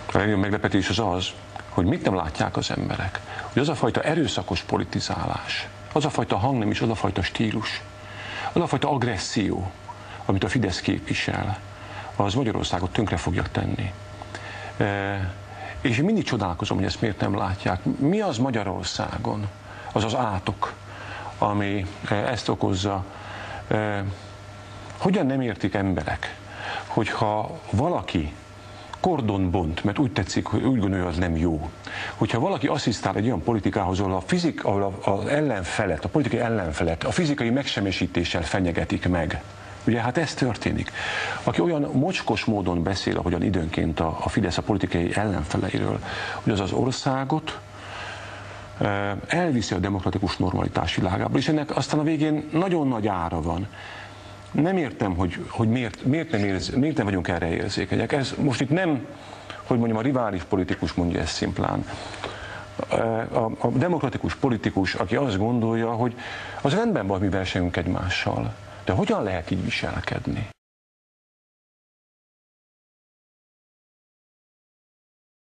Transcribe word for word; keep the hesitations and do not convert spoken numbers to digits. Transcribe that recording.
A legnagyobb meglepetés az az, hogy mit nem látják az emberek. Hogy az a fajta erőszakos politizálás, az a fajta hangnem és az a fajta stílus, az a fajta agresszió, amit a Fidesz képvisel, az Magyarországot tönkre fogja tenni. E, és én mindig csodálkozom, hogy ezt miért nem látják. Mi az Magyarországon, az az átok, ami ezt okozza? E, hogyan nem értik emberek, hogyha valaki kordon bont, mert úgy tetszik, hogy úgy gondolja, az nem jó. Hogyha valaki asszisztál egy olyan politikához, ahol, a fizik, ahol az ellenfelet, a politikai ellenfelet a fizikai megsemmisítéssel fenyegetik meg, ugye hát ez történik. Aki olyan mocskos módon beszél, ahogyan időnként a, a Fidesz a politikai ellenfeleiről, hogy az az országot elviszi a demokratikus normalitás világába, és ennek aztán a végén nagyon nagy ára van. Nem értem, hogy, hogy miért, miért, nem érz, miért nem vagyunk erre érzékenyek. Ez most itt nem, hogy mondjam, a rivális politikus mondja ezt szimplán. A, a demokratikus politikus, aki azt gondolja, hogy az rendben van, hogy mi versenyünk egymással, de hogyan lehet így viselkedni?